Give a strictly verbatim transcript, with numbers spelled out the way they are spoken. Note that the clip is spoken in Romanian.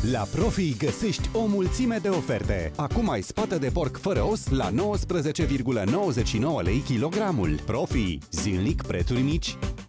La Profi găsești o mulțime de oferte. Acum ai spată de porc fără os la nouăsprezece virgulă nouăzeci și nouă lei kilogramul. Profi, zilnic prețuri mici.